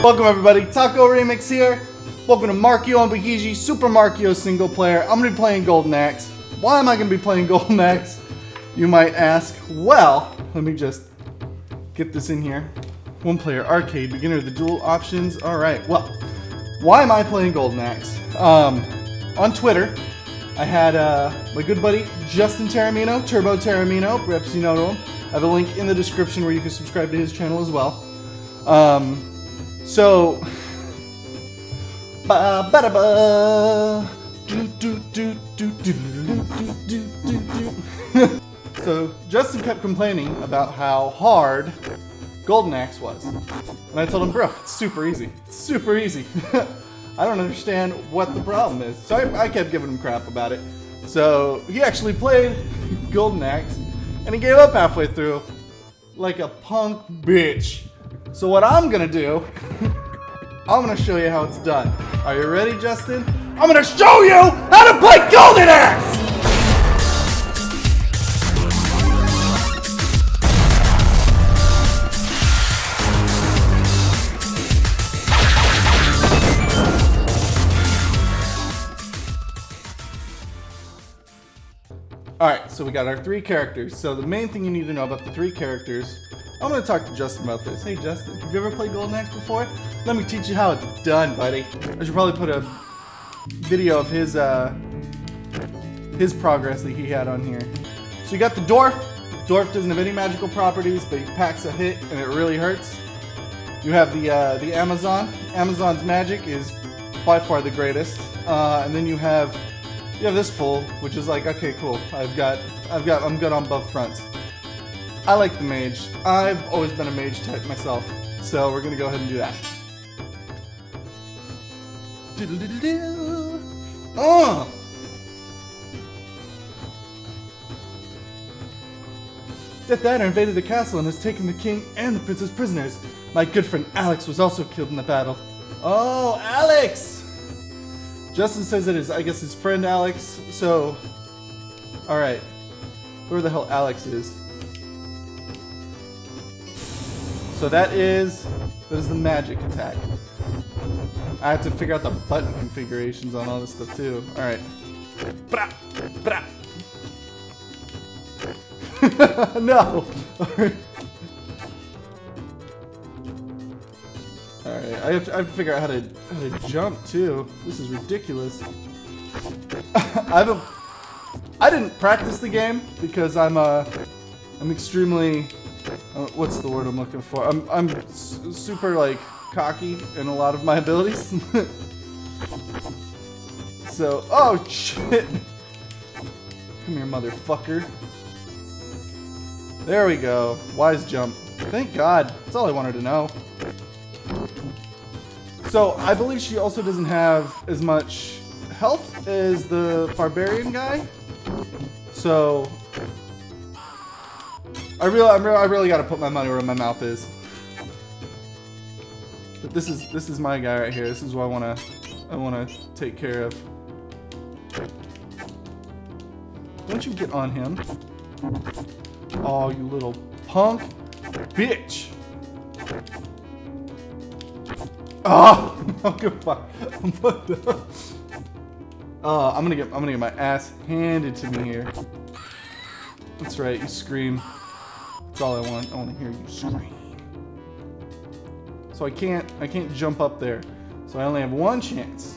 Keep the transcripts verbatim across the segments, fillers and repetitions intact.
Welcome everybody, Taco Remix here. Welcome to Markio and Bigiji Super Markio single player. I'm going to be playing Golden Axe. Why am I going to be playing Golden Axe, you might ask? Well, let me just get this in here. One player arcade, beginner, the dual options. Alright, well, why am I playing Golden Axe? Um, on Twitter, I had uh, my good buddy Justin Taramino, Turbo Taramino, perhaps you know him. I have a link in the description where you can subscribe to his channel as well. Um, so, ba ba da ba, do do do do do do do do do. So Justin kept complaining about how hard Golden Axe was, and I told him, bro, it's super easy. It's super easy. I don't understand what the problem is. So I, I kept giving him crap about it. So he actually played Golden Axe, and he gave up halfway through, like a punk bitch. So what I'm gonna do, I'm gonna show you how it's done. Are you ready, Justin? I'm gonna show you how to play Golden Axe! Alright, so we got our three characters. So the main thing you need to know about the three characters, I'm going to talk to Justin about this. Hey Justin, have you ever played Golden Axe before? Let me teach you how it's done, buddy. I should probably put a video of his uh, his progress that he had on here. So you got the Dwarf. Dwarf doesn't have any magical properties, but he packs a hit and it really hurts. You have the uh, the Amazon. Amazon's magic is by far the greatest. Uh, and then you have You have this fool, which is like, okay, cool. I've got, I've got, I'm good on both fronts. I like the mage. I've always been a mage type myself, so we're gonna go ahead and do that. Oh! Death Adder invaded the castle and has taken the king and the princess prisoners. My good friend Alex was also killed in the battle. Oh, Alex! Justin says it is, I guess, his friend Alex, so... Alright. Whoever the hell Alex is. So that is... That is the magic attack. I have to figure out the button configurations on all this stuff, too. Alright. Bra! Bra! No! Alright, I, have to, I have to figure out how to how to jump too. This is ridiculous. I haven't I didn't practice the game because I'm uh I'm extremely uh, what's the word I'm looking for? I'm I'm su super like cocky in a lot of my abilities. So, oh shit. Come here, motherfucker. There we go. Wise jump. Thank God. That's all I wanted to know. So, I believe she also doesn't have as much health as the barbarian guy. So, I really, I really, I really got to put my money where my mouth is. But this is this is my guy right here. This is what I want to I want to take care of. Don't you get on him? Oh, you little punk bitch! Oh, oh good fuck. What the? Oh, I'm gonna get I'm gonna get my ass handed to me here. That's right, you scream. That's all I want. I want to hear you scream. So I can't I can't jump up there. So I only have one chance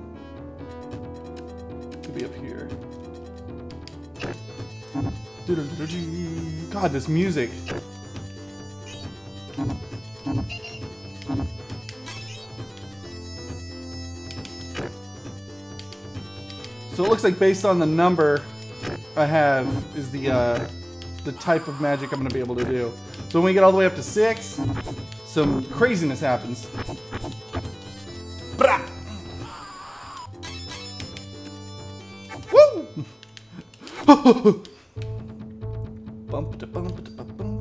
to be up here. God, this music. So it looks like based on the number I have is the uh, the type of magic I'm going to be able to do. So when we get all the way up to six, some craziness happens. Bra! Woo! Bump da bump da bump.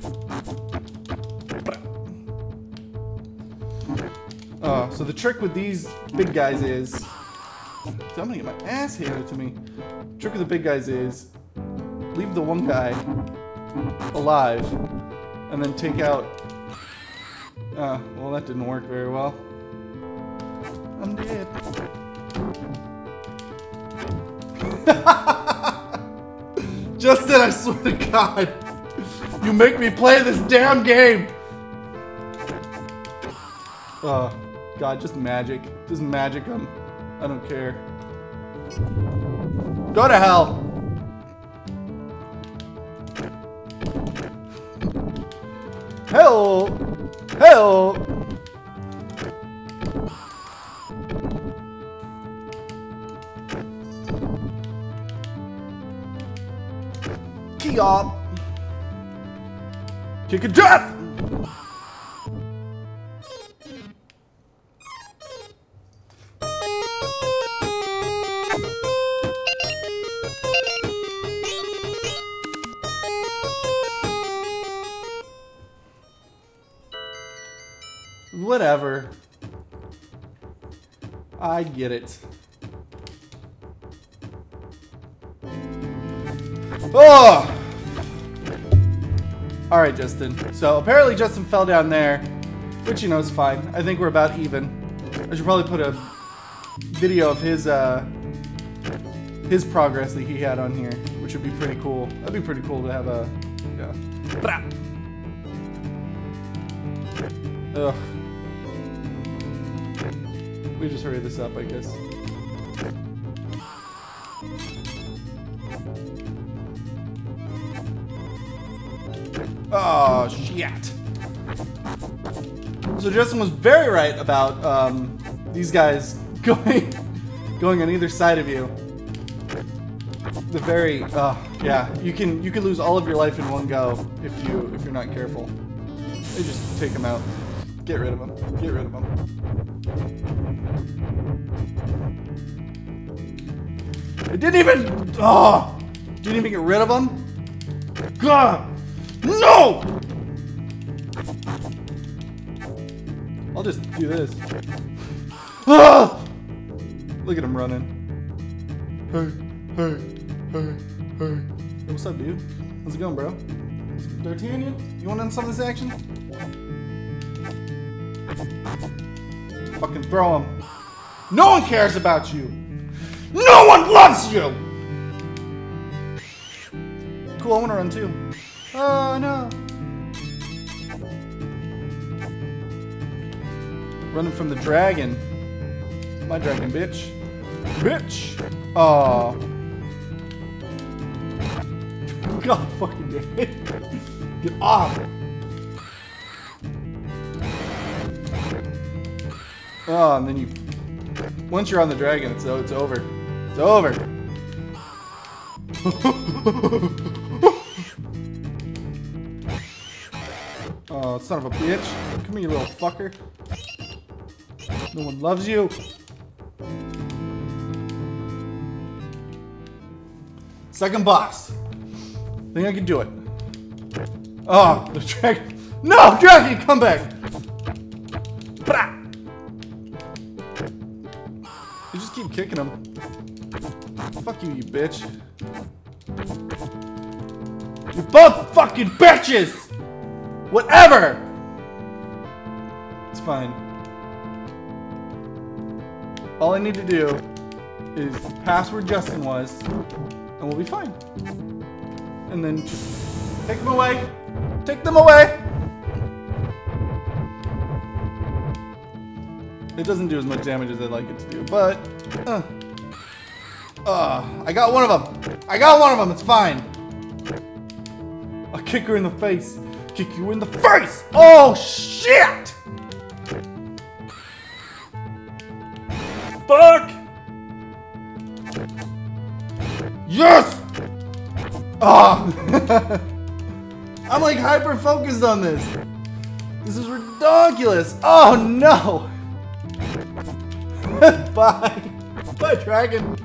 Uh, so the trick with these big guys is, so I'm gonna get my ass handed to me. Trick with the big guys is leave the one guy alive and then take out Uh, well, that didn't work very well. I'm dead. Justin, I swear to God, you make me play this damn game. Oh, God, just magic. Just magic them. I don't care. Go to hell. Help! Help! Key up! Kick of death! Whatever. I get it. Oh! Alright, Justin. So apparently Justin fell down there, which, you know, is fine. I think we're about even. I should probably put a video of his, uh, his progress that he had on here, which would be pretty cool. That'd be pretty cool to have a, yeah. Ugh. We just hurry this up, I guess. Oh, shit. So Justin was very right about um, these guys going going on either side of you. The very, uh, yeah, you can you can lose all of your life in one go if you if you're not careful. They just take them out. Get rid of them. Get rid of them. It didn't even. Oh, didn't even get rid of them. God, no! I'll just do this. Ah! Look at him running. Hey, hey, hey, hey. Hey, what's up, dude? How's it going, bro? D'Artagnan, you want in some of this action? Fucking throw him. No one cares about you. No one loves you. Cool, I want to run too. Oh no. Running from the dragon. My dragon, bitch. Bitch. Oh. God fucking damn it. Get off. Oh, and then you, once you're on the dragon, it's it's over. It's over. Oh, son of a bitch! Come here, you little fucker. No one loves you. Second boss. Think I can do it. Oh, the dragon! No, dragon, come back! You just keep kicking him. Fuck you, you bitch. You're both fucking bitches! Whatever! It's fine. All I need to do is pass where Justin was, and we'll be fine. And then just take them away. Take them away! It doesn't do as much damage as I'd like it to do, but... Uh, uh, I got one of them! I got one of them, it's fine! I'll kick her in the face! Kick you in the face! Oh, shit! Fuck! Yes! Ah! Oh. I'm like hyper-focused on this! This is ridiculous! Oh, no! Bye! Bye, dragon!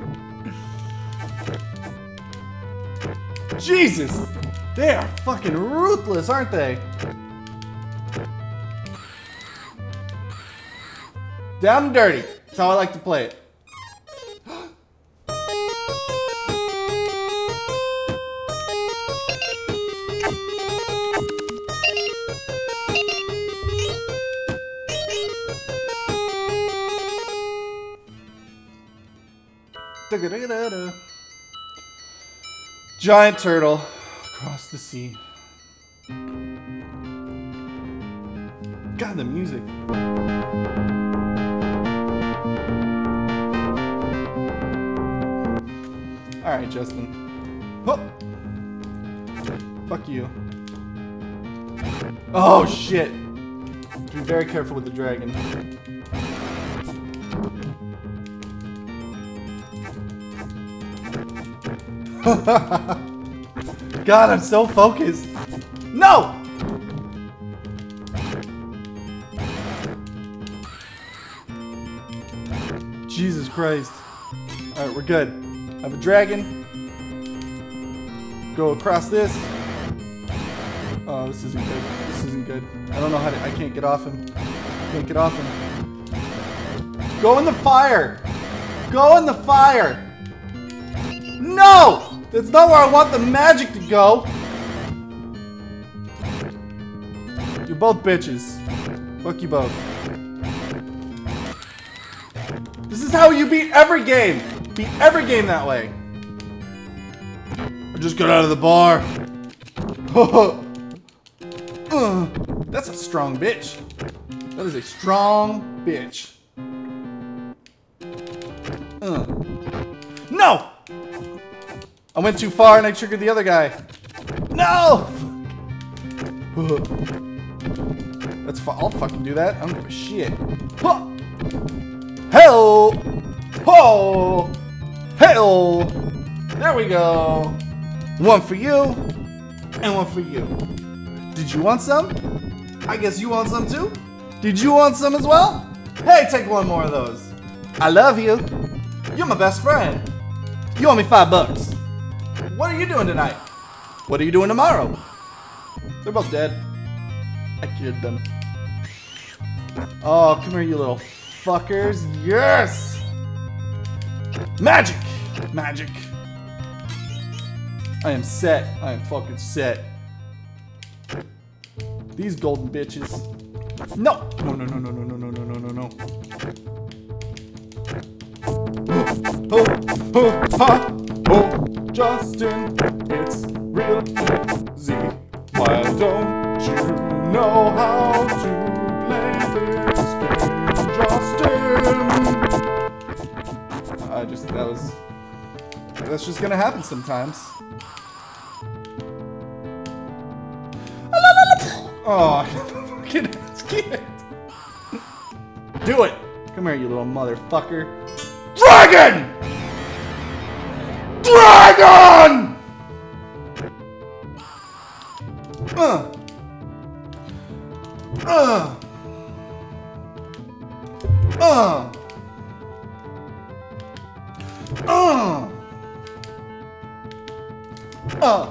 Jesus! They are fucking ruthless, aren't they? Down and dirty. That's how I like to play it. Da-da-da-da-da. Giant turtle across the sea. God, the music. Alright, Justin. Oh. Fuck you. Oh, shit. Be very careful with the dragon. God, I'm so focused. No! Jesus Christ. Alright, we're good. I have a dragon. Go across this. Oh, this isn't good. This isn't good. I don't know how to... I can't get off him. Can't get off him. Go in the fire! Go in the fire! No! That's not where I want the magic to go! You're both bitches. Fuck you both. This is how you beat every game! Beat every game that way! I just got out of the bar. uh, that's a strong bitch. That is a strong bitch. Uh. No! I went too far and I triggered the other guy. No! That's fine. I'll fucking do that. I don't give a shit. Huh. Hell! Ho! Hell! There we go. One for you, and one for you. Did you want some? I guess you want some too? Did you want some as well? Hey, take one more of those. I love you. You're my best friend. You owe me five bucks. What are you doing tonight? What are you doing tomorrow? They're both dead. I killed them. Oh, come here, you little fuckers. Yes! Magic! Magic. I am set. I am fucking set. These golden bitches. No! No, no, no, no, no, no, no, no, no, no, no. Oh, oh, ha, oh, Justin, it's real easy. Why don't you know how to play this game, Justin? I just, that was, that's just gonna happen sometimes. Oh, I fucking scared. Do it! Come here, you little motherfucker. Dragon! Dragon! Uh. Uh. Uh. Uh. Uh.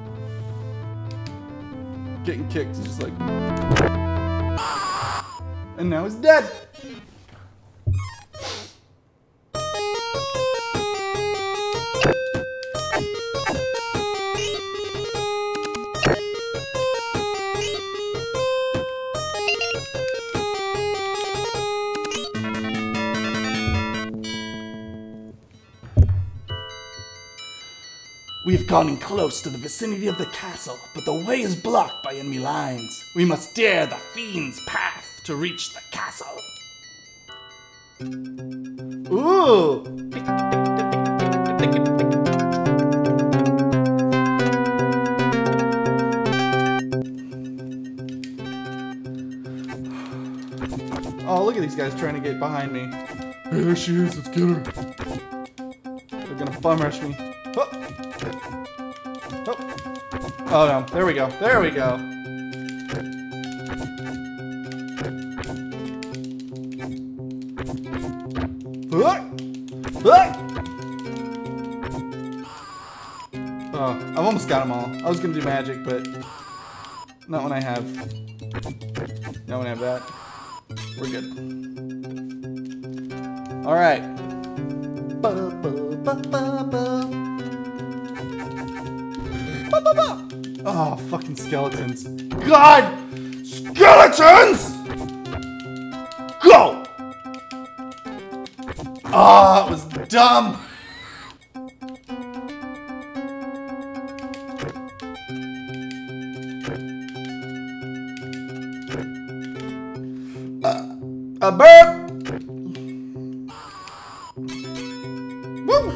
Getting kicked is just like... And now he's dead! We have gotten close to the vicinity of the castle, but the way is blocked by enemy lines. We must dare the fiend's path to reach the castle. Ooh! Oh, look at these guys trying to get behind me. Hey, there she is, let's get her. They're gonna bum rush me. Oh. Oh. Oh no, there we go, there we go. Oh, I've almost got them all. I was gonna do magic, but not when I have, not when I have that. We're good. All right. Oh, fucking skeletons. God! Skeletons! Go! Oh, it was dumb. Uh, burp! Woo!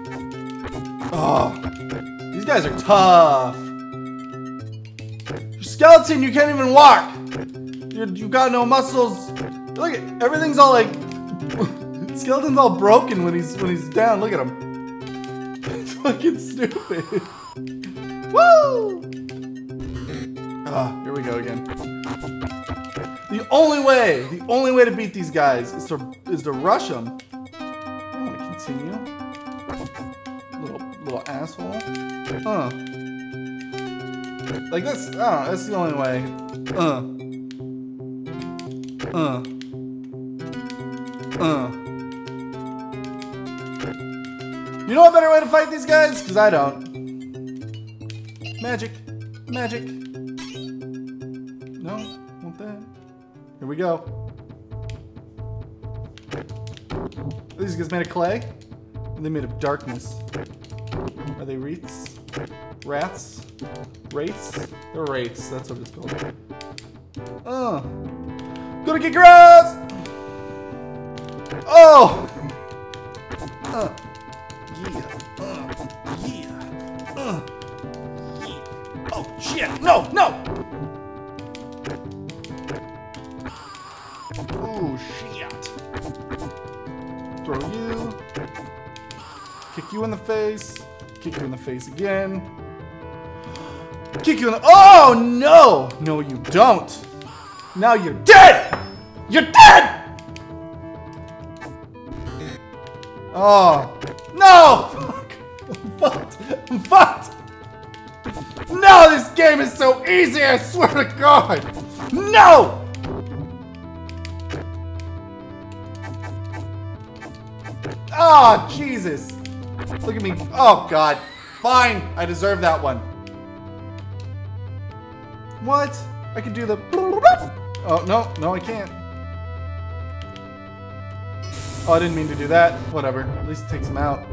Oh, these guys are tough. You're skeleton, you can't even walk. You're, you got no muscles. Look at everything's all like skeleton's all broken when he's when he's down. Look at him. It's fucking stupid. Woo! Ah, here we go again. The only way, the only way to beat these guys is to is to rush them. I want to continue. Little little asshole. Huh. Like this. I don't know. That's the only way. Uh. Uh. Uh. You know a better way to fight these guys? Because I don't. Magic. Magic. No? Want that? Here we go. Are these guys made of clay? Are they made of darkness? Are they wreaths? Rats? Wraiths? They're wraiths. That's what it's called. Oh. Gonna kick your ass! Oh! Uh. Yeah. Uh. Yeah. Uh. Yeah. Oh, shit! No! No! Oh, shit. Throw you. Kick you in the face. Kick you in the face again. Kick you in the... Oh, no! No, you don't. Now you're dead! You're dead! Oh. No! Fuck. I'm fucked. I'm fucked. No, this game is so easy, I swear to God. No! Oh, Jesus. Look at me. Oh, God. Fine. I deserve that one. What? I can do the... Oh, no. No, I can't. Oh, I didn't mean to do that. Whatever. At least it takes them out.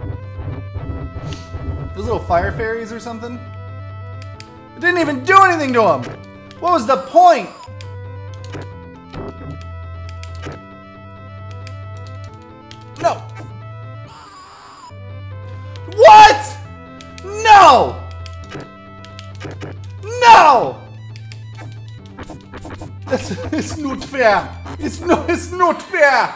Those little fire fairies or something? It didn't even do anything to them. What was the point? No. What? No. No. That's, it's not fair. It's no. It's not fair.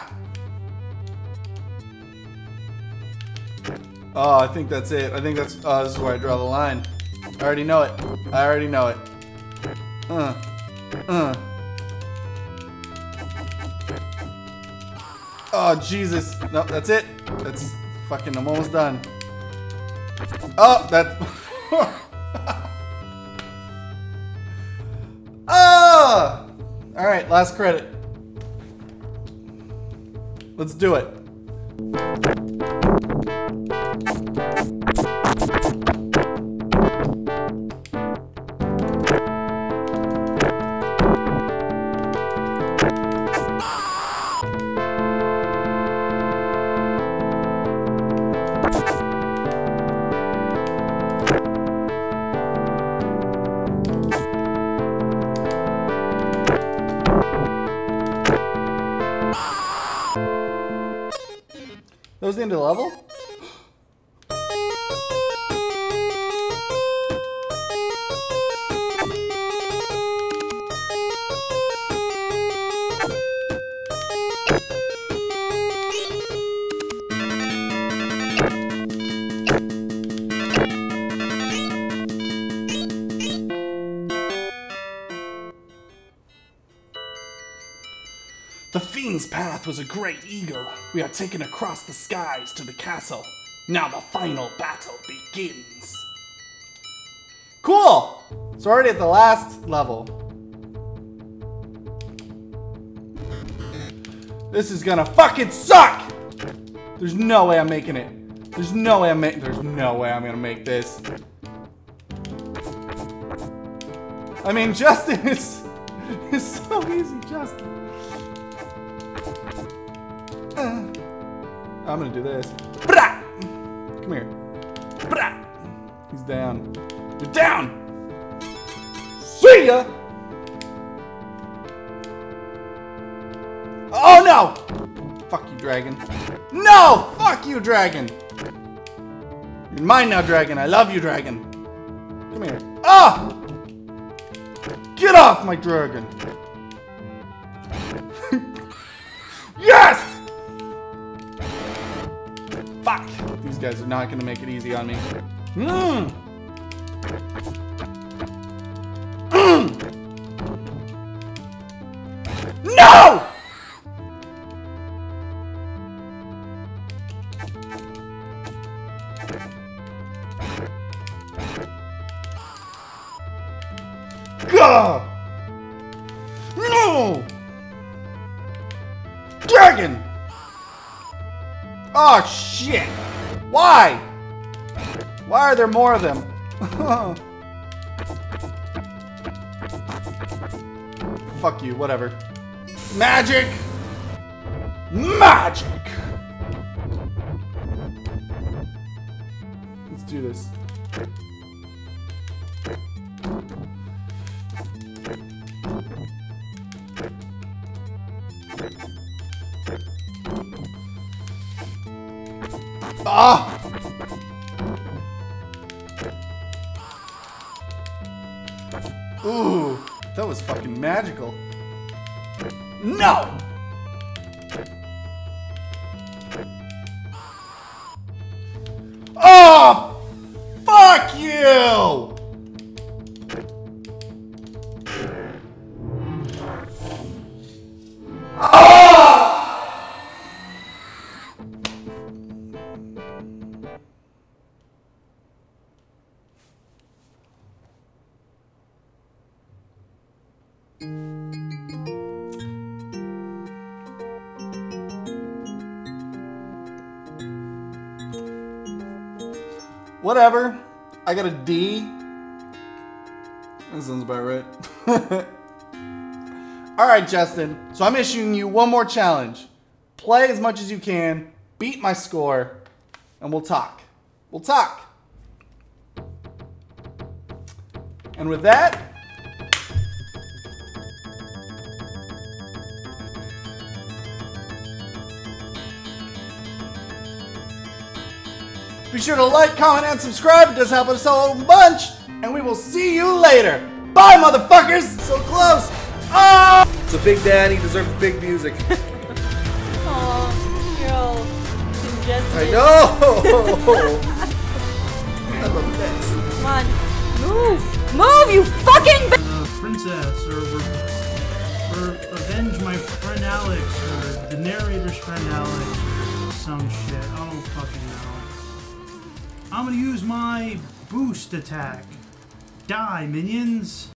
Oh, I think that's it. I think that's. Oh, this is where I draw the line. I already know it. I already know it. Uh. Uh. Oh, Jesus. No, that's it. That's fucking, I'm almost done. Oh, that. Oh! Alright, last credit. Let's do it. That was the end of the level? The Fiend's path was a great eagle. We are taken across the skies to the castle. Now the final battle begins. Cool! So already at the last level. This is gonna fucking suck! There's no way I'm making it. There's no way I'm making. There's no way I'm gonna make this. I mean, Justin is, is so easy, Justin. Uh, I'm gonna do this. Blah! Come here. Blah! He's down. You're down! See ya! Oh no! Fuck you, dragon. No! Fuck you, dragon! You're mine now, dragon. I love you, dragon. Come here. Ah! Get off my dragon! Yes! Fuck! These guys are not gonna make it easy on me. Mmm! Mm. No! Gah! No! Dragon! Oh shit! Why? Why are there more of them? Fuck you, whatever. Magic! Magic! Let's do this. Ah! Ooh, that was fucking magical. No! Oh! Fuck you! Whatever. I got a D. That sounds about right. Alright, Justin. So I'm issuing you one more challenge. Play as much as you can, beat my score, and we'll talk. We'll talk. And with that, be sure to like, comment, and subscribe. It does help us out a bunch. And we will see you later. Bye, motherfuckers. So close. Oh! So Big Daddy deserves big music. Aw, you're all congested. I know! I'm a mess. Come on, move! Move, you fucking b- Uh, princess, or, or, or avenge my friend Alex, or the narrator's friend Alex, or some shit. I don't fucking know. I'm gonna use my boost attack. Die, minions!